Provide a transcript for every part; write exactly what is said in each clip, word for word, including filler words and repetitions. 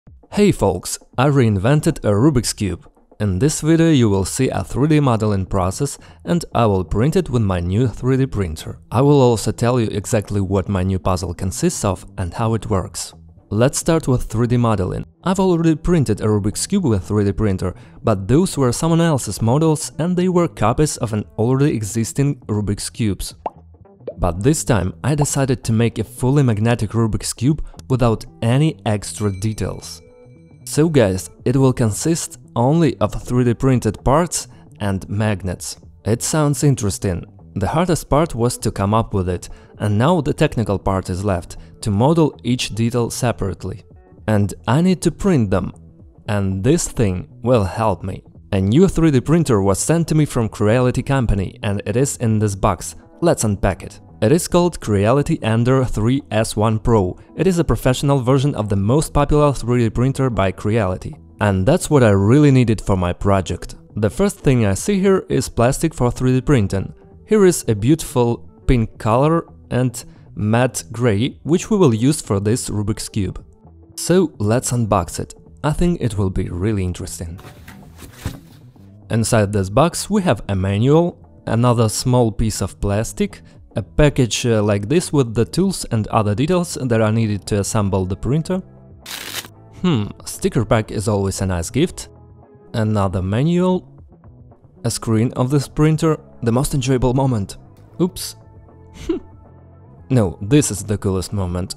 Hey folks, I reinvented a Rubik's Cube. In this video you will see a three D modeling process and I will print it with my new three D printer. I will also tell you exactly what my new puzzle consists of and how it works. Let's start with three D modeling. I've already printed a Rubik's Cube with a three D printer, but those were someone else's models and they were copies of an already existing Rubik's Cubes. But this time I decided to make a fully magnetic Rubik's Cube without any extra details. So guys, it will consist only of three D printed parts and magnets. It sounds interesting. The hardest part was to come up with it, and now the technical part is left, to model each detail separately. And I need to print them, and this thing will help me. A new three D printer was sent to me from Creality company and it is in this box. Let's unpack it. It is called Creality Ender three S one Pro. It is a professional version of the most popular three D printer by Creality. And that's what I really needed for my project. The first thing I see here is plastic for three D printing. Here is a beautiful pink color and matte gray, which we will use for this Rubik's Cube. So let's unbox it. I think it will be really interesting. Inside this box we have a manual, another small piece of plastic, a package uh, like this with the tools and other details that are needed to assemble the printer. Hmm, sticker pack is always a nice gift. Another manual, a screen of this printer, the most enjoyable moment. Oops. No, this is the coolest moment.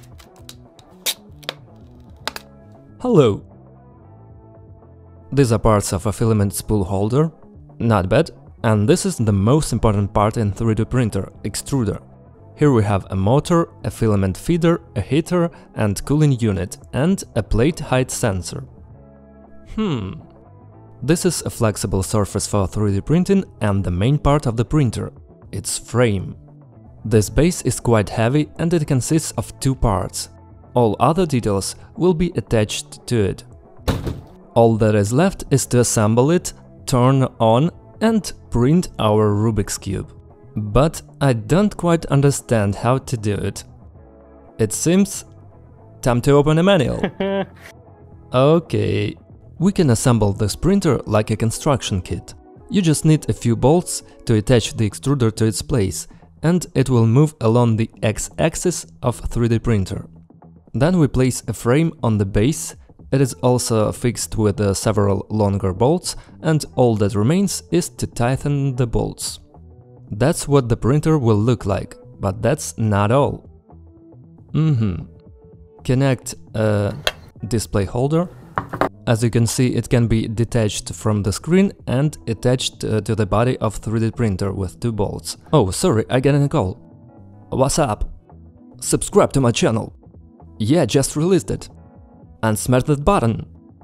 Hello. These are parts of a filament spool holder. Not bad. And this is the most important part in three D printer, extruder. Here we have a motor, a filament feeder, a heater and cooling unit, and a plate height sensor. Hmm. This is a flexible surface for three D printing and the main part of the printer, its frame. This base is quite heavy and it consists of two parts. All other details will be attached to it. All that is left is to assemble it, turn on and print our Rubik's Cube. But I don't quite understand how to do it. It seems time to open a manual. Okay, we can assemble this printer like a construction kit. You just need a few bolts to attach the extruder to its place, and it will move along the x-axis of three D printer. Then we place a frame on the base. It is also fixed with uh, several longer bolts, and all that remains is to tighten the bolts. That's what the printer will look like, but that's not all. Mm-hmm. Connect a display holder. As you can see, it can be detached from the screen and attached uh, to the body of three D printer with two bolts. Oh, sorry, I got a call. What's up? Subscribe to my channel. Yeah, just released it. And smash that button.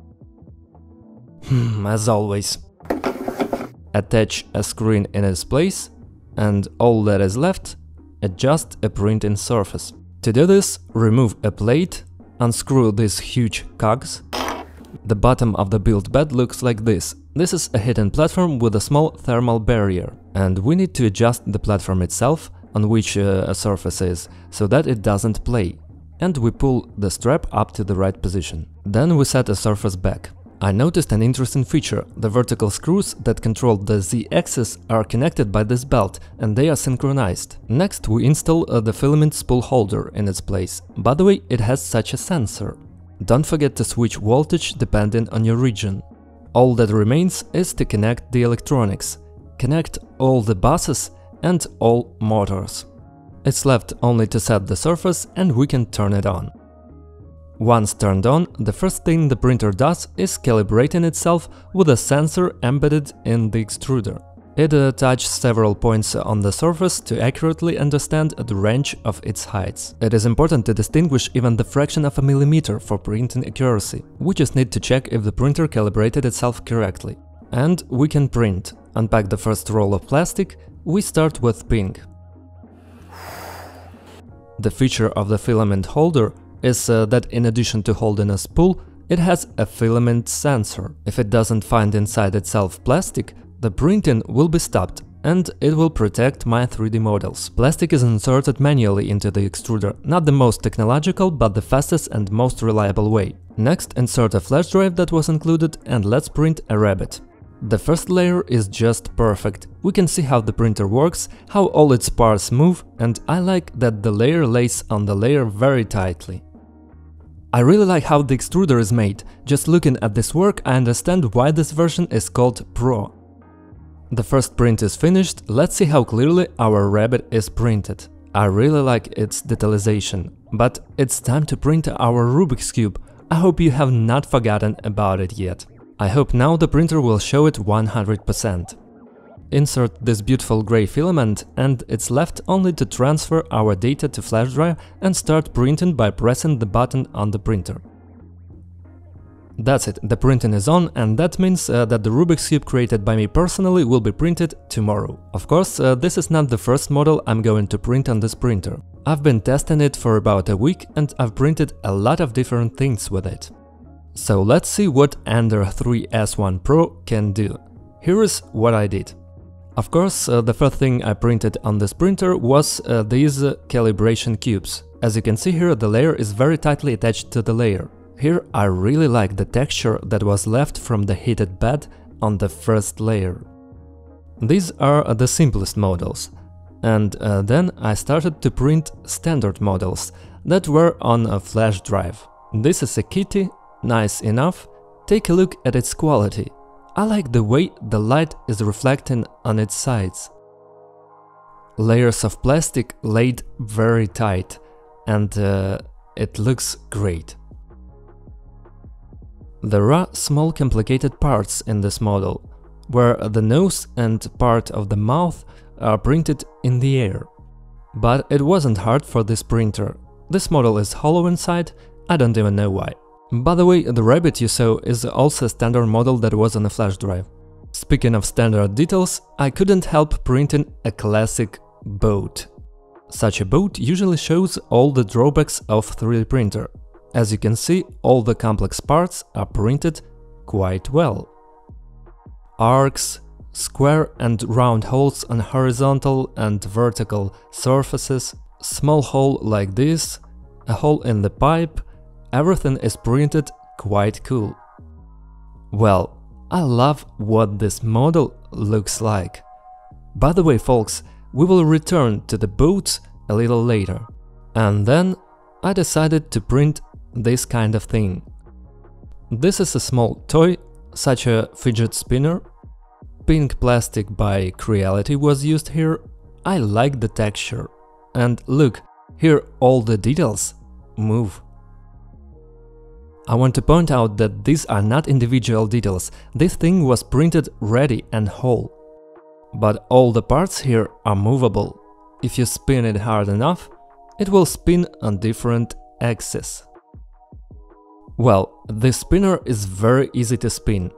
Hmm, as always. Attach a screen in its place, and all that is left, adjust a printing surface. To do this, remove a plate, unscrew these huge cogs. The bottom of the build bed looks like this. This is a hidden platform with a small thermal barrier, and we need to adjust the platform itself, on which uh, a surface is, so that it doesn't play. And we pull the strap up to the right position. Then we set a surface back. I noticed an interesting feature. The vertical screws that control the z-axis are connected by this belt and they are synchronized. Next we install uh, the filament spool holder in its place. By the way, it has such a sensor. Don't forget to switch voltage depending on your region. All that remains is to connect the electronics. Connect all the buses and all motors. It's left only to set the surface and we can turn it on. Once turned on, the first thing the printer does is calibrating itself with a sensor embedded in the extruder. It attaches several points on the surface to accurately understand the range of its heights. It is important to distinguish even the fraction of a millimeter for printing accuracy. We just need to check if the printer calibrated itself correctly. And we can print. Unpack the first roll of plastic. We start with pink. The feature of the filament holder is uh, that in addition to holding a spool, it has a filament sensor. If it doesn't find inside itself plastic, the printing will be stopped and it will protect my three D models. Plastic is inserted manually into the extruder, not the most technological, but the fastest and most reliable way. Next, insert a flash drive that was included, and let's print a rabbit. The first layer is just perfect. We can see how the printer works, how all its parts move, and I like that the layer lays on the layer very tightly. I really like how the extruder is made. Just looking at this work, I understand why this version is called Pro. The first print is finished, let's see how clearly our rabbit is printed. I really like its detalization, but it's time to print our Rubik's Cube. I hope you have not forgotten about it yet. I hope now the printer will show it one hundred percent. Insert this beautiful gray filament, and it's left only to transfer our data to flash drive and start printing by pressing the button on the printer. That's it, the printing is on, and that means uh, that the Rubik's Cube created by me personally will be printed tomorrow. Of course, uh, this is not the first model I'm going to print on this printer. I've been testing it for about a week and I've printed a lot of different things with it. So let's see what Ender three S one Pro can do. Here is what I did. Of course, uh, the first thing I printed on this printer was uh, these uh, calibration cubes. As you can see here, the layer is very tightly attached to the layer. Here I really like the texture that was left from the heated bed on the first layer. These are the simplest models. And uh, then I started to print standard models that were on a flash drive. This is a kitty, nice enough. Take a look at its quality. I like the way the light is reflecting on its sides. Layers of plastic laid very tight, and uh, it looks great. There are small complicated parts in this model, where the nose and part of the mouth are printed in the air. But it wasn't hard for this printer. This model is hollow inside, I don't even know why. By the way, the rabbit you saw is also a standard model that was on a flash drive. Speaking of standard details, I couldn't help printing a classic boat. Such a boat usually shows all the drawbacks of three D printer. As you can see, all the complex parts are printed quite well. Arcs, square and round holes on horizontal and vertical surfaces, small hole like this, a hole in the pipe, everything is printed quite cool. Well, I love what this model looks like. By the way, folks, we will return to the boats a little later. And then I decided to print this kind of thing. This is a small toy, such a fidget spinner. Pink plastic by Creality was used here. I like the texture. And look, here all the details move. I want to point out that these are not individual details. This thing was printed ready and whole. But all the parts here are movable. If you spin it hard enough, it will spin on different axes. Well, this spinner is very easy to spin.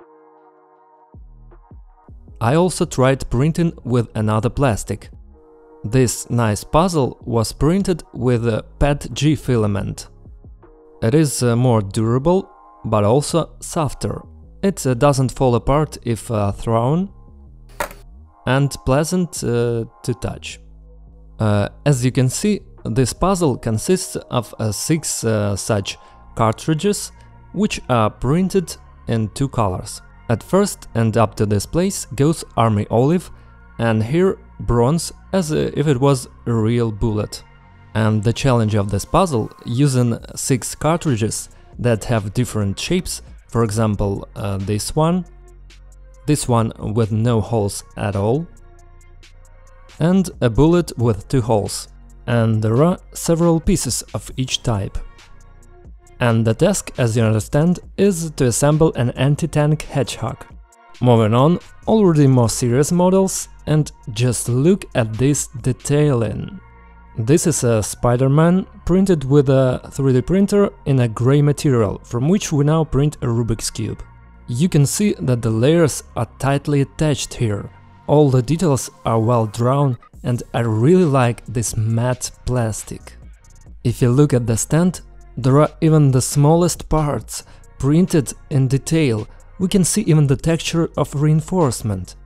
I also tried printing with another plastic. This nice puzzle was printed with a P E T G filament. It is uh, more durable, but also softer. It uh, doesn't fall apart if uh, thrown, and pleasant uh, to touch. Uh, as you can see, this puzzle consists of uh, six uh, such cartridges, which are printed in two colors. At first and up to this place goes Army Olive, and here bronze, as if it was a real bullet. And the challenge of this puzzle, using six cartridges that have different shapes, for example uh, this one, this one with no holes at all, and a bullet with two holes. And there are several pieces of each type. And the task, as you understand, is to assemble an anti-tank hedgehog. Moving on, already more serious models, and just look at this detailing. This is a Spider-Man printed with a three D printer in a grey material, from which we now print a Rubik's Cube. You can see that the layers are tightly attached here, all the details are well drawn, and I really like this matte plastic. If you look at the stand, there are even the smallest parts printed in detail. We can see even the texture of reinforcement.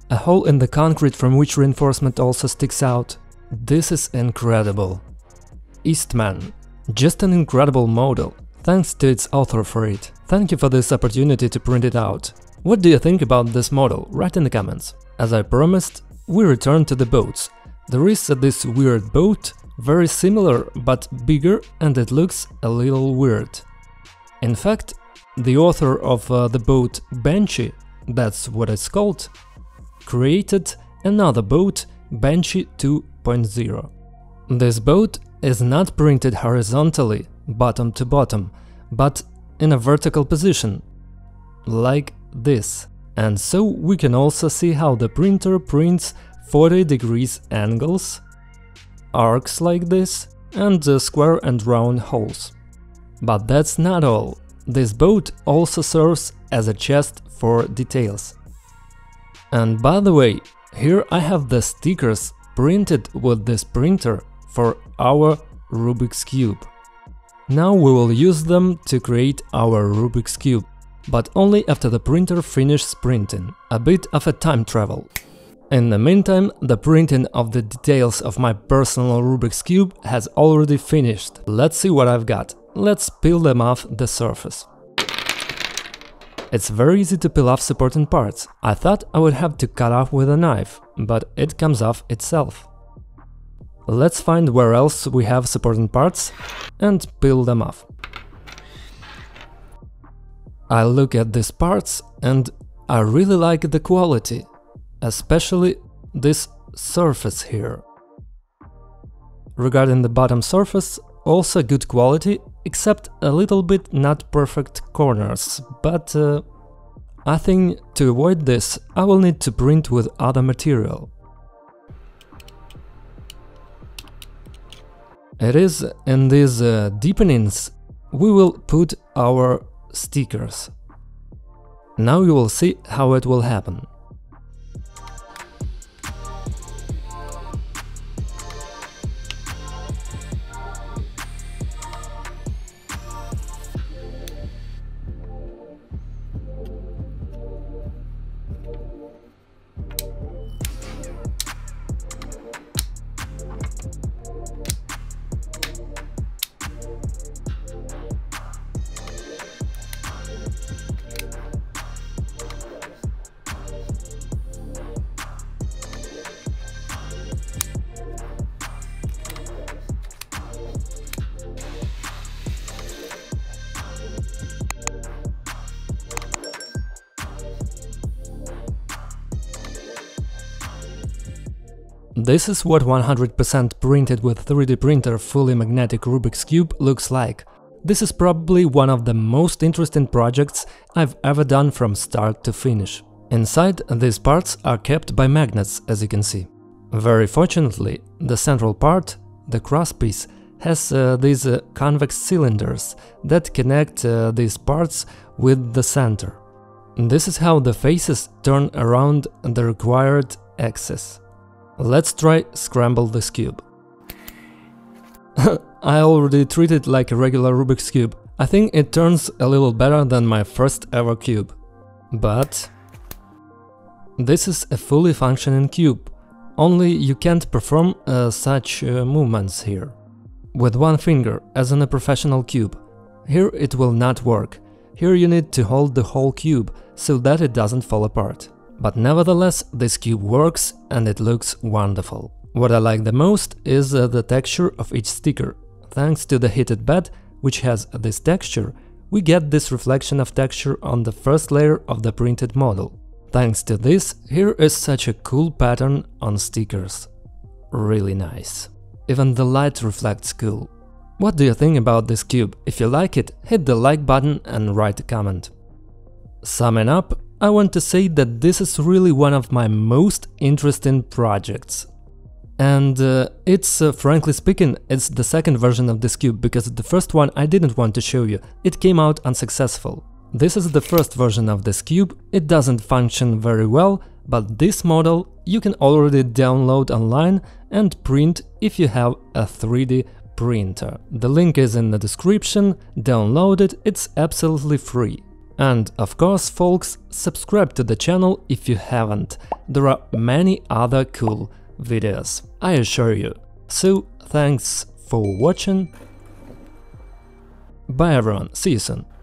A hole in the concrete from which reinforcement also sticks out. This is incredible. Eastman. Just an incredible model. Thanks to its author for it. Thank you for this opportunity to print it out. What do you think about this model? Write in the comments. As I promised, we return to the boats. There is uh, this weird boat, very similar but bigger, and it looks a little weird. In fact, the author of uh, the boat Banshee, that's what it's called, created another boat, Banshee two point oh. This boat is not printed horizontally, bottom to bottom, but in a vertical position, like this. And so we can also see how the printer prints forty degrees angles, arcs like this, and uh, square and round holes. But that's not all. This boat also serves as a chest for details. And by the way, here I have the stickers printed with this printer for our Rubik's Cube. Now we will use them to create our Rubik's Cube, but only after the printer finishes printing. A bit of a time travel. In the meantime, the printing of the details of my personal Rubik's Cube has already finished. Let's see what I've got. Let's peel them off the surface. It's very easy to peel off supporting parts. I thought I would have to cut off with a knife, but it comes off itself. Let's find where else we have supporting parts and peel them off. I look at these parts and I really like the quality, especially this surface here. Regarding the bottom surface, also good quality, except a little bit not perfect corners, but uh, I think to avoid this I will need to print with other material. It is in these uh, deepenings we will put our stickers. Now you will see how it will happen. This is what one hundred percent printed with three D printer fully magnetic Rubik's Cube looks like. This is probably one of the most interesting projects I've ever done from start to finish. Inside, these parts are kept by magnets, as you can see. Very fortunately, the central part, the crosspiece, has uh, these uh, convex cylinders that connect uh, these parts with the center. This is how the faces turn around the required axis. Let's try scramble this cube. I already treat it like a regular Rubik's Cube. I think it turns a little better than my first ever cube. But this is a fully functioning cube, only you can't perform uh, such uh, movements here. With one finger, as in a professional cube. Here it will not work. Here you need to hold the whole cube, so that it doesn't fall apart. But nevertheless, this cube works and it looks wonderful. What I like the most is uh, the texture of each sticker. Thanks to the heated bed, which has this texture, we get this reflection of texture on the first layer of the printed model. Thanks to this, here is such a cool pattern on stickers. Really nice. Even the light reflects cool. What do you think about this cube? If you like it, hit the like button and write a comment. Summing up, I want to say that this is really one of my most interesting projects. And uh, it's, uh, frankly speaking, it's the second version of this cube, because the first one I didn't want to show you, it came out unsuccessful. This is the first version of this cube, it doesn't function very well, but this model you can already download online and print if you have a three D printer. The link is in the description, download it, it's absolutely free. And of course, folks, subscribe to the channel if you haven't. There are many other cool videos, I assure you. So, thanks for watching. Bye everyone, see you soon.